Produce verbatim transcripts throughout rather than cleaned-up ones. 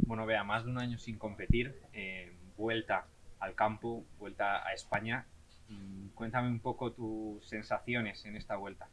Bueno, vea, más de un año sin competir, eh, vuelta al campo, vuelta a España. Mm, Cuéntame un poco tus sensaciones en esta vuelta.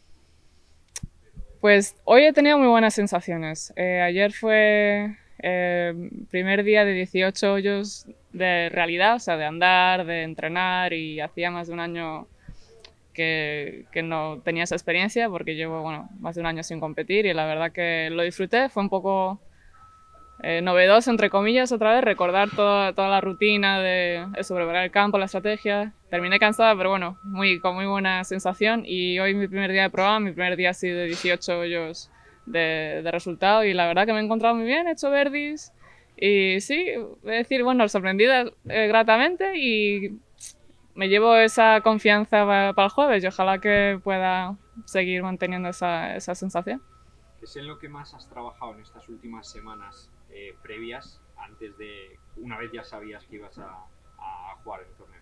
Pues hoy he tenido muy buenas sensaciones. Eh, ayer fue eh, primer día de dieciocho hoyos de realidad, o sea, de andar, de entrenar, y hacía más de un año que, que no tenía esa experiencia porque llevo, bueno, más de un año sin competir y la verdad que lo disfruté. Fue un poco eh, novedoso, entre comillas, otra vez, recordar toda, toda la rutina de eso, preparar el campo, la estrategia. Terminé cansada, pero bueno, muy, con muy buena sensación. Y hoy mi primer día de prueba, mi primer día así de dieciocho hoyos de, de resultado. Y la verdad que me he encontrado muy bien, he hecho birdies. Y sí, es decir, bueno, sorprendida eh, gratamente y me llevo esa confianza para, para el jueves y ojalá que pueda seguir manteniendo esa, esa sensación. ¿Qué es en lo que más has trabajado en estas últimas semanas eh, previas, antes de, una vez ya sabías que ibas a, a jugar el torneo?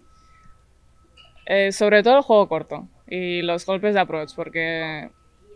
Eh, sobre todo el juego corto y los golpes de approach, porque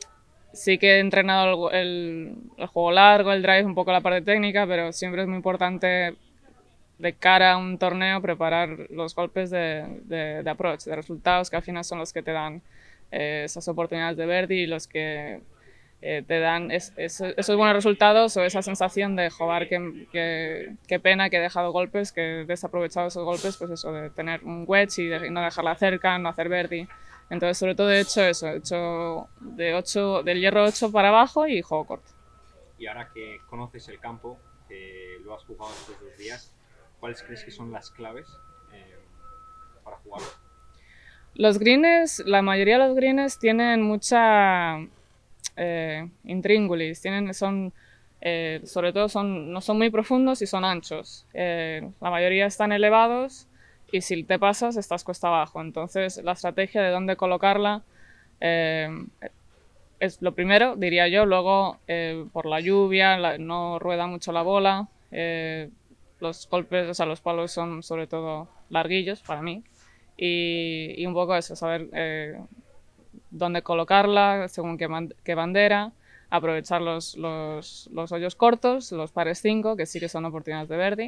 sí que he entrenado el, el, el juego largo, el drive, un poco la parte técnica, pero siempre es muy importante de cara a un torneo preparar los golpes de, de, de approach, de resultados, que al final son los que te dan eh, esas oportunidades de birdie y los que eh, te dan es, es, esos buenos resultados o esa sensación de joder, qué, qué, qué pena que he dejado golpes, que he desaprovechado esos golpes, pues eso, de tener un wedge y de no dejarla cerca, no hacer birdie. Entonces, sobre todo he hecho eso, he hecho de ocho, del hierro ocho para abajo y juego corto. Y ahora que conoces el campo, que lo has jugado estos dos días, ¿cuáles crees que son las claves eh, para jugarlo? Los greens, la mayoría de los greens tienen mucha eh, intríngulis, tienen, son, eh, sobre todo son, no son muy profundos y son anchos. Eh, la mayoría están elevados y si te pasas estás cuesta abajo. Entonces la estrategia de dónde colocarla eh, es lo primero, diría yo. Luego eh, por la lluvia la, no rueda mucho la bola. Eh, los golpes, o sea, los palos son sobre todo larguillos para mí. Y, y un poco eso, saber eh, dónde colocarla, según qué, qué bandera, aprovechar los, los, los, hoyos cortos, los pares cinco, que sí que son oportunidades de birdie.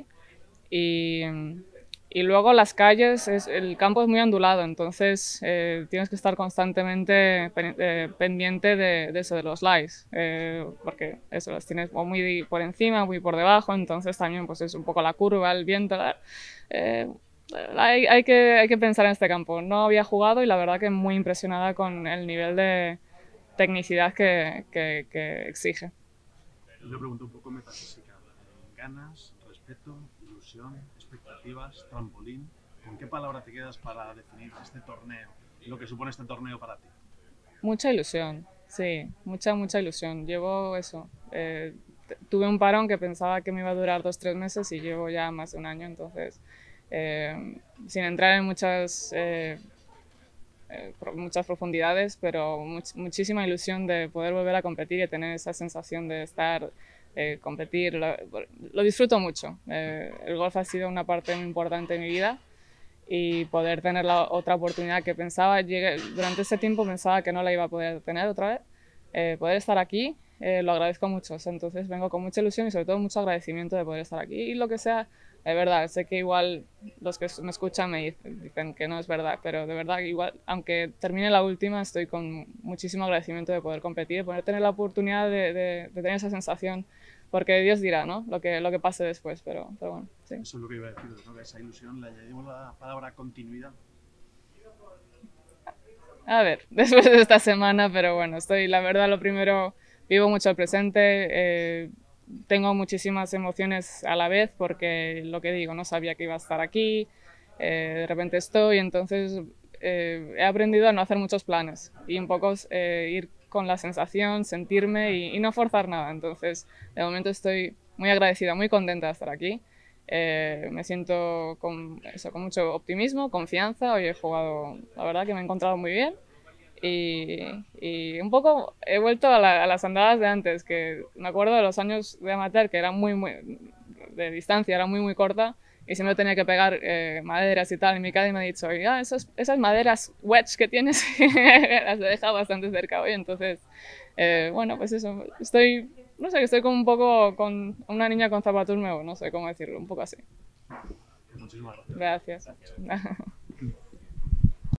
Y, y luego las calles, es, el campo es muy ondulado, entonces eh, tienes que estar constantemente eh, pendiente de, de eso, de los lies, eh, porque eso, los tienes muy por encima, muy por debajo, entonces también pues es un poco la curva, el viento, eh, hay, hay, que, hay que pensar en este campo. No había jugado y la verdad que muy impresionada con el nivel de tecnicidad que, que, que exige. Una pregunta un poco metafísica. Ganas, respeto, ilusión, expectativas, trampolín. ¿Con qué palabra te quedas para definir este torneo y lo que supone este torneo para ti? Mucha ilusión, sí, mucha, mucha ilusión. Llevo eso. Eh, tuve un parón que pensaba que me iba a durar dos, tres meses y llevo ya más de un año, entonces, eh, sin entrar en muchas, eh, eh, muchas profundidades, pero much muchísima ilusión de poder volver a competir y tener esa sensación de estar, eh, competir. Lo, lo disfruto mucho. Eh, el golf ha sido una parte muy importante de mi vida y poder tener la otra oportunidad que pensaba, llegué, durante ese tiempo pensaba que no la iba a poder tener otra vez, eh, poder estar aquí, eh, lo agradezco mucho. O sea, entonces vengo con mucha ilusión y sobre todo mucho agradecimiento de poder estar aquí y lo que sea. De verdad, sé que igual los que me escuchan me dicen, dicen que no es verdad, pero de verdad, igual, aunque termine la última, estoy con muchísimo agradecimiento de poder competir, de poder tener la oportunidad de, de, de tener esa sensación, porque Dios dirá, ¿no? Lo que, lo que pase después, pero, pero bueno, sí. Eso es lo que iba a decir, ¿no? Que a esa ilusión le añadimos la palabra continuidad. A ver, después de esta semana, pero bueno, estoy, la verdad, lo primero, vivo mucho el presente, eh, tengo muchísimas emociones a la vez porque lo que digo, no sabía que iba a estar aquí, eh, de repente estoy, entonces eh, he aprendido a no hacer muchos planes y un poco eh, ir con la sensación, sentirme y, y no forzar nada. Entonces, de momento estoy muy agradecida, muy contenta de estar aquí. Eh, me siento con, eso, con mucho optimismo, confianza. Hoy he jugado, la verdad que me he encontrado muy bien y, y un poco he vuelto a, la, a, las andadas de antes, que me acuerdo de los años de amateur que eran muy, muy de distancia, era muy, muy corta y siempre tenía que pegar eh, maderas y tal. Y mi caddy me ha dicho, ah, esos, esas maderas wedge que tienes las he dejado bastante cerca hoy, entonces, eh, bueno, pues eso, estoy no sé, que estoy como un poco con una niña con zapatos nuevos, no sé cómo decirlo, un poco así. Muchísimas gracias. Gracias.